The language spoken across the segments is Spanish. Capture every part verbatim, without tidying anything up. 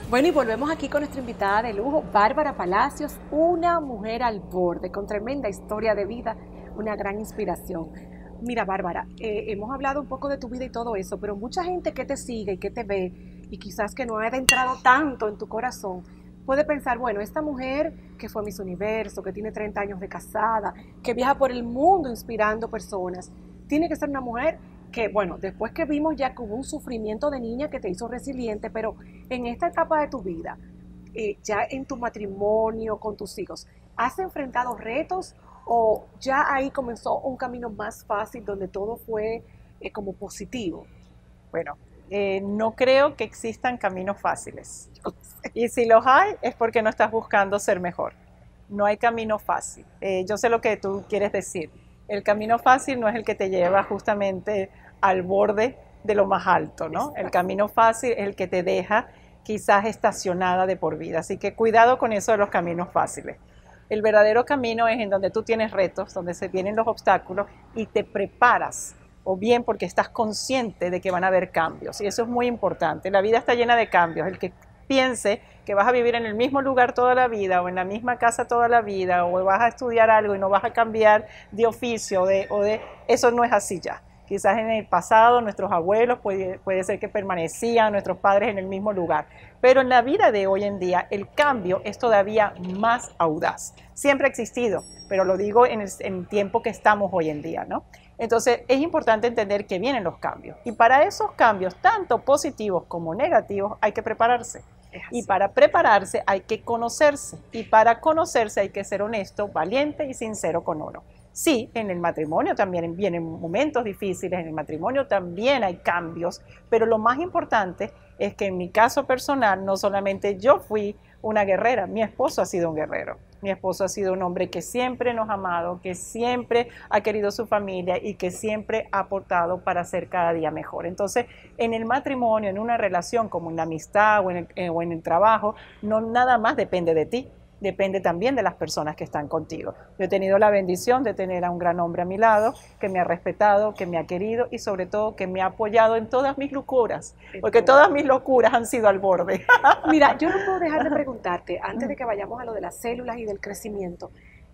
Bueno, y volvemos aquí con nuestra invitada de lujo, Bárbara Palacios, una mujer al borde, con tremenda historia de vida, una gran inspiración. Mira, Bárbara, eh, hemos hablado un poco de tu vida y todo eso, pero mucha gente que te sigue y que te ve, y quizás que no ha entrado tanto en tu corazón, puede pensar, bueno, esta mujer que fue Miss Universo, que tiene treinta años de casada, que viaja por el mundo inspirando personas, tiene que ser una mujer que, bueno, después que vimos ya que hubo un sufrimiento de niña que te hizo resiliente, pero en esta etapa de tu vida, eh, ya en tu matrimonio, con tus hijos, ¿has enfrentado retos o ya ahí comenzó un camino más fácil donde todo fue eh, como positivo? Bueno, eh, no creo que existan caminos fáciles. Y si los hay, es porque no estás buscando ser mejor. No hay camino fácil. Eh, yo sé lo que tú quieres decir. El camino fácil no es el que te lleva justamente al borde de lo más alto, ¿no? El camino fácil es el que te deja quizás estacionada de por vida. Así que cuidado con eso de los caminos fáciles. El verdadero camino es en donde tú tienes retos, donde se vienen los obstáculos y te preparas, o bien porque estás consciente de que van a haber cambios. Y eso es muy importante. La vida está llena de cambios. El que piense que vas a vivir en el mismo lugar toda la vida o en la misma casa toda la vida o vas a estudiar algo y no vas a cambiar de oficio o de, o de eso no es así ya. Quizás en el pasado nuestros abuelos puede, puede ser que permanecían, nuestros padres en el mismo lugar, pero en la vida de hoy en día el cambio es todavía más audaz. Siempre ha existido, pero lo digo en el, en el tiempo que estamos hoy en día, ¿no? Entonces es importante entender que vienen los cambios y para esos cambios, tanto positivos como negativos, hay que prepararse. Y para prepararse hay que conocerse y para conocerse hay que ser honesto, valiente y sincero con uno. Sí, en el matrimonio también vienen momentos difíciles, en el matrimonio también hay cambios, pero lo más importante es que en mi caso personal no solamente yo fui una guerrera, mi esposo ha sido un guerrero. Mi esposo ha sido un hombre que siempre nos ha amado, que siempre ha querido su familia y que siempre ha aportado para ser cada día mejor. Entonces, en el matrimonio, en una relación como en la amistad o en el, eh, o en el trabajo, no nada más depende de ti. Depende también de las personas que están contigo. Yo he tenido la bendición de tener a un gran hombre a mi lado, que me ha respetado, que me ha querido y sobre todo que me ha apoyado en todas mis locuras, porque todas mis locuras han sido al borde. Mira, yo no puedo dejar de preguntarte, antes de que vayamos a lo de las células y del crecimiento,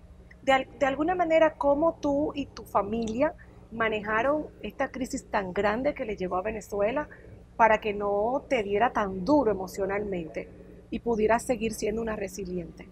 de, de alguna manera, ¿cómo tú y tu familia manejaron esta crisis tan grande que le llegó a Venezuela para que no te diera tan duro emocionalmente y pudieras seguir siendo una resiliente?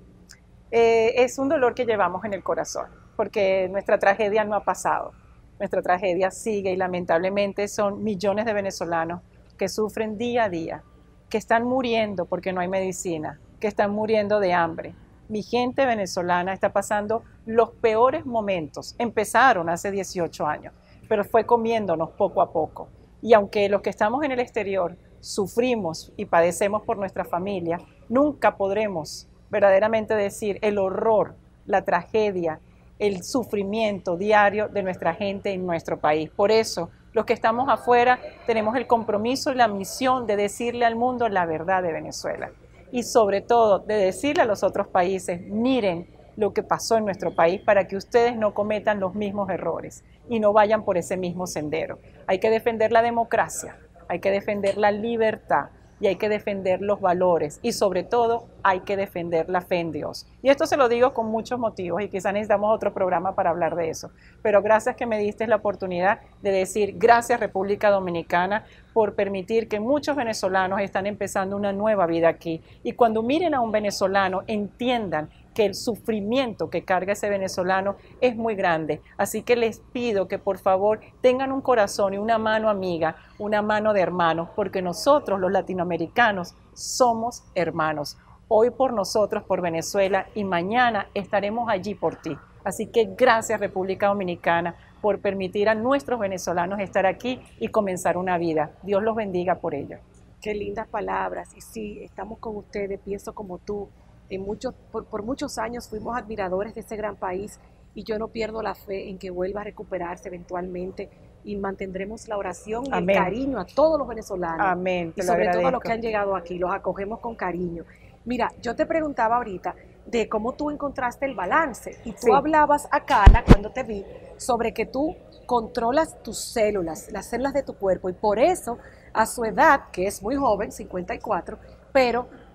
Eh, es un dolor que llevamos en el corazón, porque nuestra tragedia no ha pasado. Nuestra tragedia sigue y lamentablemente son millones de venezolanos que sufren día a día, que están muriendo porque no hay medicina, que están muriendo de hambre. Mi gente venezolana está pasando los peores momentos. Empezaron hace dieciocho años, pero fue comiéndonos poco a poco. Y aunque los que estamos en el exterior sufrimos y padecemos por nuestra familia, nunca podremos verdaderamente decir el horror, la tragedia, el sufrimiento diario de nuestra gente en nuestro país. Por eso, los que estamos afuera tenemos el compromiso y la misión de decirle al mundo la verdad de Venezuela. Y sobre todo, de decirle a los otros países, miren lo que pasó en nuestro país para que ustedes no cometan los mismos errores y no vayan por ese mismo sendero. Hay que defender la democracia, hay que defender la libertad y hay que defender los valores y sobre todo hay que defender la fe en Dios. Y esto se lo digo con muchos motivos y quizás necesitamos otro programa para hablar de eso. Pero gracias que me diste la oportunidad de decir gracias República Dominicana por permitir que muchos venezolanos están empezando una nueva vida aquí. Y cuando miren a un venezolano entiendan que el sufrimiento que carga ese venezolano es muy grande. Así que les pido que por favor tengan un corazón y una mano amiga, una mano de hermanos, porque nosotros los latinoamericanos somos hermanos. Hoy por nosotros, por Venezuela, y mañana estaremos allí por ti. Así que gracias República Dominicana por permitir a nuestros venezolanos estar aquí y comenzar una vida. Dios los bendiga por ello. Qué lindas palabras. Y sí, estamos con ustedes, pienso como tú. En muchos, por, por muchos años fuimos admiradores de ese gran país y yo no pierdo la fe en que vuelva a recuperarse eventualmente y mantendremos la oración y Amén. El cariño a todos los venezolanos. Amén, te y lo sobre agradezco. todo a los que han llegado aquí, los acogemos con cariño. Mira, yo te preguntaba ahorita de cómo tú encontraste el balance y tú Sí. hablabas acá, Ana, cuando te vi, sobre que tú controlas tus células, las células de tu cuerpo y por eso a su edad, que es muy joven, cincuenta y cuatro, pero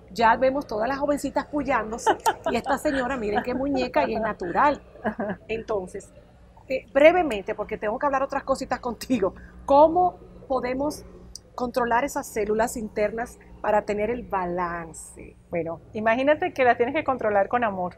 ya vemos todas las jovencitas pullándose y esta señora, miren qué muñeca y es natural. Entonces, eh, brevemente, porque tengo que hablar otras cositas contigo, ¿cómo podemos controlar esas células internas para tener el balance? Bueno, imagínate que las tienes que controlar con amor.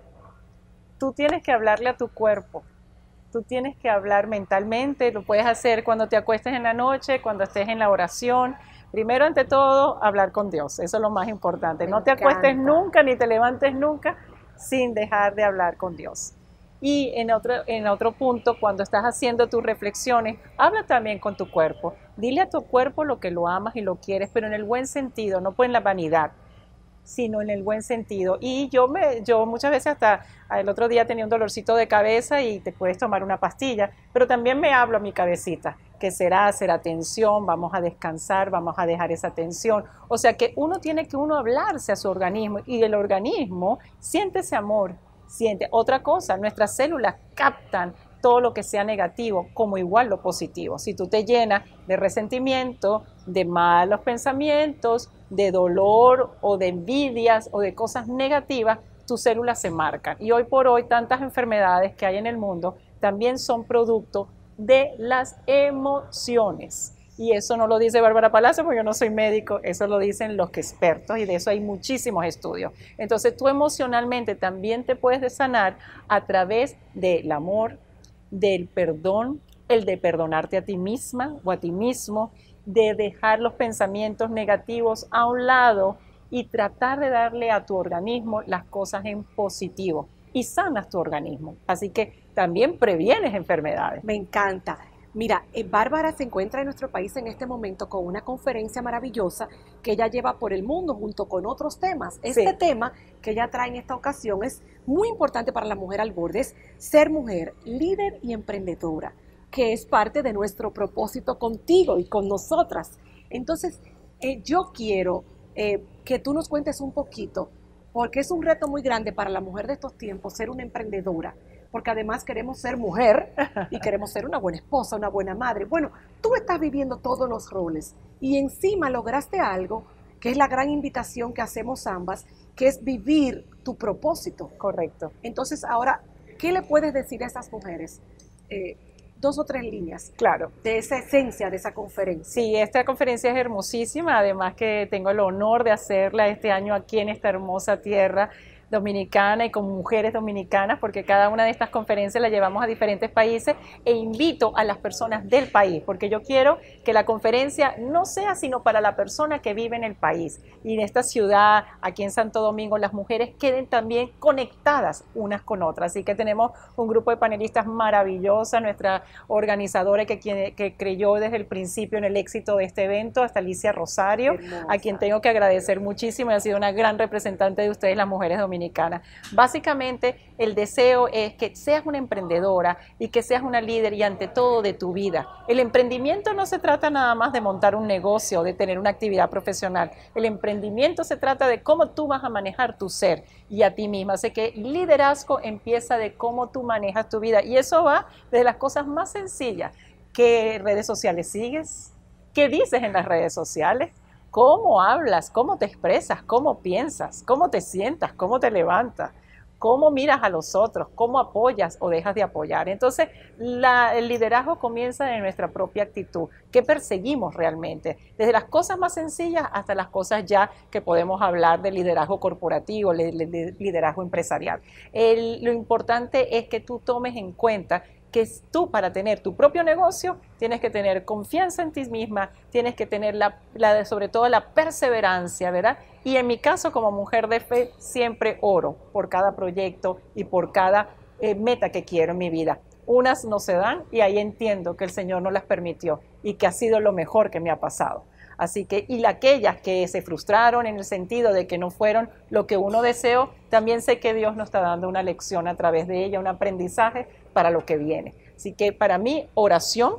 Tú tienes que hablarle a tu cuerpo. Tú tienes que hablar mentalmente, lo puedes hacer cuando te acuestes en la noche, cuando estés en la oración. Primero, ante todo, hablar con Dios, eso es lo más importante. Me no te encanta. acuestes nunca ni te levantes nunca sin dejar de hablar con Dios. Y en otro, en otro punto, cuando estás haciendo tus reflexiones, habla también con tu cuerpo. Dile a tu cuerpo lo que lo amas y lo quieres, pero en el buen sentido, no en la vanidad, sino en el buen sentido. Y yo, me, yo muchas veces hasta el otro día tenía un dolorcito de cabeza y te puedes tomar una pastilla, pero también me hablo a mi cabecita, que será, será tensión, vamos a descansar, vamos a dejar esa tensión. O sea que uno tiene que uno hablarse a su organismo y el organismo siente ese amor, siente. Otra cosa, nuestras células captan todo lo que sea negativo como igual lo positivo. Si tú te llenas de resentimiento, de malos pensamientos, de dolor o de envidias o de cosas negativas, tus células se marcan. Y hoy por hoy tantas enfermedades que hay en el mundo también son producto de las emociones. Y eso no lo dice Bárbara Palacio porque yo no soy médico, eso lo dicen los expertos y de eso hay muchísimos estudios. Entonces tú emocionalmente también te puedes sanar a través del amor, del perdón, el de perdonarte a ti misma o a ti mismo, de dejar los pensamientos negativos a un lado y tratar de darle a tu organismo las cosas en positivo y sanas tu organismo. Así que también previenes enfermedades. Me encanta. Mira, eh, Bárbara se encuentra en nuestro país en este momento con una conferencia maravillosa que ella lleva por el mundo junto con otros temas. Este Sí. tema que ella trae en esta ocasión es muy importante para la mujer al borde, es ser mujer, líder y emprendedora, que es parte de nuestro propósito contigo y con nosotras. Entonces, eh, yo quiero eh, que tú nos cuentes un poquito, porque es un reto muy grande para la mujer de estos tiempos ser una emprendedora, porque además queremos ser mujer y queremos ser una buena esposa, una buena madre. Bueno, tú estás viviendo todos los roles y encima lograste algo que es la gran invitación que hacemos ambas, que es vivir tu propósito. Correcto. Entonces, ahora, ¿qué le puedes decir a esas mujeres? Eh, dos o tres líneas Claro. de esa esencia de esa conferencia. Sí, esta conferencia es hermosísima, además que tengo el honor de hacerla este año aquí en esta hermosa tierra dominicana y con mujeres dominicanas, porque cada una de estas conferencias la llevamos a diferentes países e invito a las personas del país, porque yo quiero que la conferencia no sea sino para la persona que vive en el país y en esta ciudad, aquí en Santo Domingo, las mujeres queden también conectadas unas con otras. Así que tenemos un grupo de panelistas maravillosa, nuestra organizadora que, quien, que creyó desde el principio en el éxito de este evento, hasta Alicia Rosario, Hermosa. a quien tengo que agradecer muchísimo y ha sido una gran representante de ustedes, las mujeres dominicanas. Básicamente, el deseo es que seas una emprendedora y que seas una líder y ante todo de tu vida. El emprendimiento no se trata nada más de montar un negocio, de tener una actividad profesional. El emprendimiento se trata de cómo tú vas a manejar tu ser y a ti misma. Así que liderazgo empieza de cómo tú manejas tu vida y eso va desde las cosas más sencillas. ¿Qué redes sociales sigues? ¿Qué dices en las redes sociales? ¿Cómo hablas? ¿Cómo te expresas? ¿Cómo piensas? ¿Cómo te sientas? ¿Cómo te levantas? ¿Cómo miras a los otros? ¿Cómo apoyas o dejas de apoyar? Entonces, la, el liderazgo comienza en nuestra propia actitud. ¿Qué perseguimos realmente? Desde las cosas más sencillas hasta las cosas ya que podemos hablar de liderazgo corporativo, de liderazgo empresarial. El, lo importante es que tú tomes en cuenta que tú para tener tu propio negocio tienes que tener confianza en ti misma, tienes que tener la, la, sobre todo la perseverancia, ¿verdad? Y en mi caso como mujer de fe siempre oro por cada proyecto y por cada eh, meta que quiero en mi vida. Unas no se dan y ahí entiendo que el Señor no las permitió y que ha sido lo mejor que me ha pasado. Así que, y aquellas que se frustraron en el sentido de que no fueron lo que uno deseó, también sé que Dios nos está dando una lección a través de ella, un aprendizaje para lo que viene. Así que para mí, oración,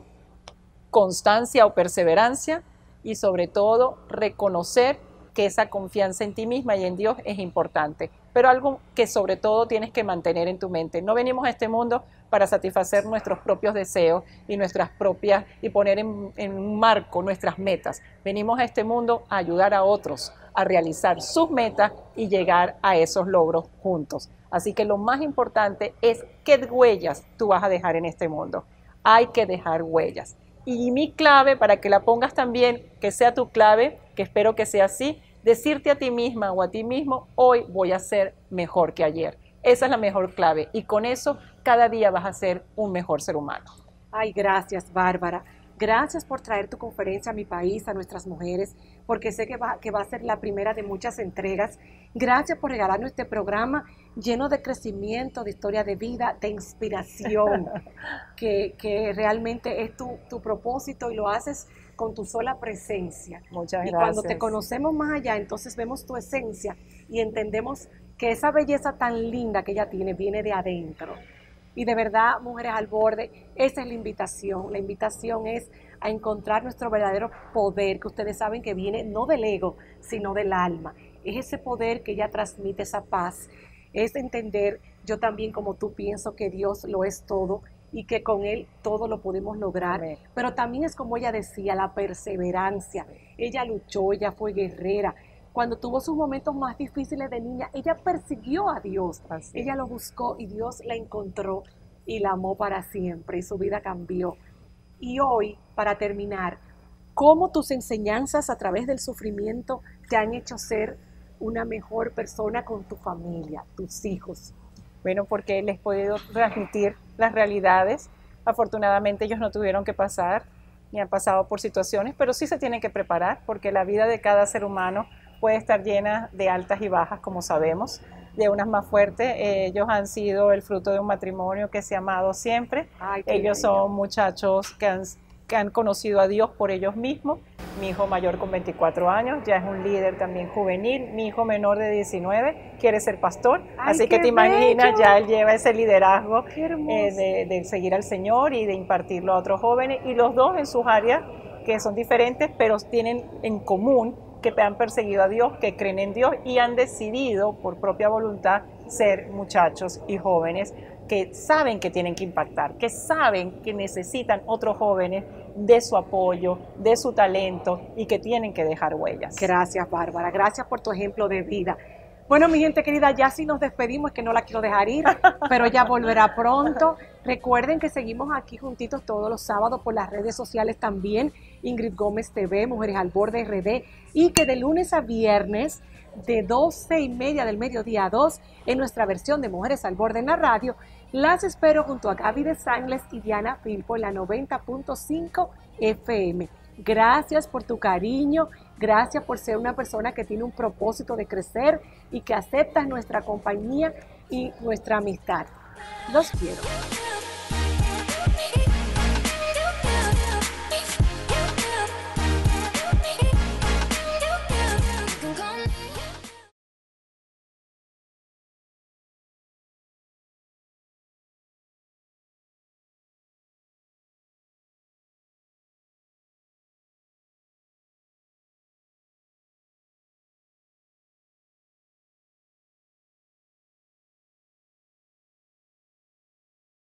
constancia o perseverancia y sobre todo reconocer que esa confianza en ti misma y en Dios es importante. Pero algo que sobre todo tienes que mantener en tu mente. No venimos a este mundo para satisfacer nuestros propios deseos y nuestras propias y poner en, en un marco nuestras metas. Venimos a este mundo a ayudar a otros, a realizar sus metas y llegar a esos logros juntos. Así que lo más importante es qué huellas tú vas a dejar en este mundo. Hay que dejar huellas. Y mi clave, para que la pongas también, que sea tu clave, que espero que sea así, decirte a ti misma o a ti mismo, hoy voy a ser mejor que ayer. Esa es la mejor clave y con eso cada día vas a ser un mejor ser humano. Ay, gracias, Bárbara. Gracias por traer tu conferencia a mi país, a nuestras mujeres, porque sé que va, que va a ser la primera de muchas entregas. Gracias por regalarnos este programa lleno de crecimiento, de historia de vida, de inspiración, que, que realmente es tu, tu propósito y lo haces con tu sola presencia. Muchas gracias. Y cuando te conocemos más allá, entonces vemos tu esencia y entendemos que esa belleza tan linda que ella tiene viene de adentro. Y de verdad, Mujeres al Borde, esa es la invitación. La invitación es a encontrar nuestro verdadero poder, que ustedes saben que viene no del ego, sino del alma. Es ese poder que ella transmite, esa paz. Es entender, yo también como tú pienso que Dios lo es todo y que con Él todo lo podemos lograr. Amén. Pero también es como ella decía, la perseverancia. Ella luchó, ella fue guerrera. Cuando tuvo sus momentos más difíciles de niña, ella persiguió a Dios. Así. Ella lo buscó y Dios la encontró y la amó para siempre y su vida cambió. Y hoy, para terminar, ¿cómo tus enseñanzas a través del sufrimiento te han hecho ser una mejor persona con tu familia, tus hijos? Bueno, porque les he podido transmitir las realidades. Afortunadamente ellos no tuvieron que pasar ni han pasado por situaciones, pero sí se tienen que preparar porque la vida de cada ser humano puede estar llena de altas y bajas, como sabemos, de unas más fuertes. Eh, ellos han sido el fruto de un matrimonio que se ha amado siempre. Ay, ellos bello. Son muchachos que han, que han conocido a Dios por ellos mismos. Mi hijo mayor con veinticuatro años ya es un líder también juvenil. Mi hijo menor de diecinueve quiere ser pastor. Ay, así que te imaginas, bello. Ya él lleva ese liderazgo eh, de, de seguir al Señor y de impartirlo a otros jóvenes. Y los dos en sus áreas, que son diferentes, pero tienen en común que han perseguido a Dios, que creen en Dios y han decidido por propia voluntad ser muchachos y jóvenes que saben que tienen que impactar, que saben que necesitan otros jóvenes de su apoyo, de su talento y que tienen que dejar huellas. Gracias, Bárbara. Gracias por tu ejemplo de vida. Bueno, mi gente querida, ya sí nos despedimos, es que no la quiero dejar ir, pero ella volverá pronto. Recuerden que seguimos aquí juntitos todos los sábados por las redes sociales también, Ingrid Gómez T V, Mujeres al Borde R D, y que de lunes a viernes, de doce y media del mediodía a dos, en nuestra versión de Mujeres al Borde en la radio, las espero junto a Gaby de Sangles y Diana Filpo en la noventa punto cinco F M. Gracias por tu cariño, gracias por ser una persona que tiene un propósito de crecer y que aceptas nuestra compañía y nuestra amistad. Los quiero.